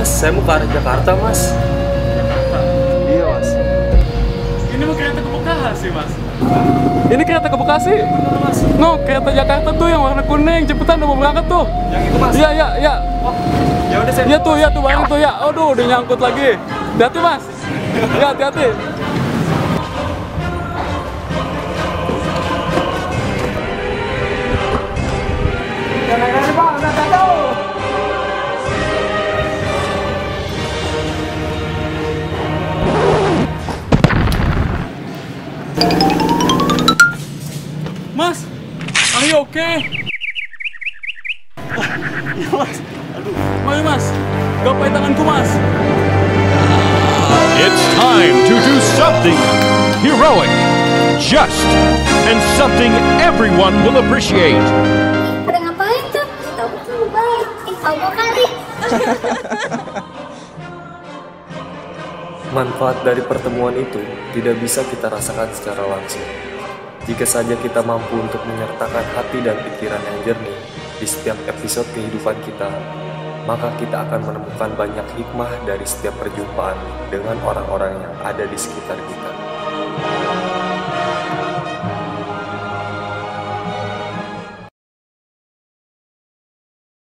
Mas, saya mau ke arah Jakarta, Mas. Iya, Mas. Ini mau kereta ke Bekasi, Mas. Ini kereta ke Bekasi. Mas. No, kereta Jakarta tuh yang warna kuning. Cepetan udah mau berangkat tuh. Yang itu, Mas. Iya, iya, iya. Oh, ya udah saya. Iya tuh bareng tuh ya. Aduh, udah nyangkut lagi. Hati-hati, Mas. Ya, hati-hati. Mas, are you okay? Iya, Mas. Aduh. Mari, Mas. Gapai tanganku, Mas. It's time to do something heroic, just, and something everyone will appreciate. Pada ngapain tuh? Tahu tuh baik. Tahu kali. Manfaat dari pertemuan itu tidak bisa kita rasakan secara langsung. Jika saja kita mampu untuk menyertakan hati dan pikiran yang jernih di setiap episode kehidupan kita, maka kita akan menemukan banyak hikmah dari setiap perjumpaan dengan orang-orang yang ada di sekitar kita.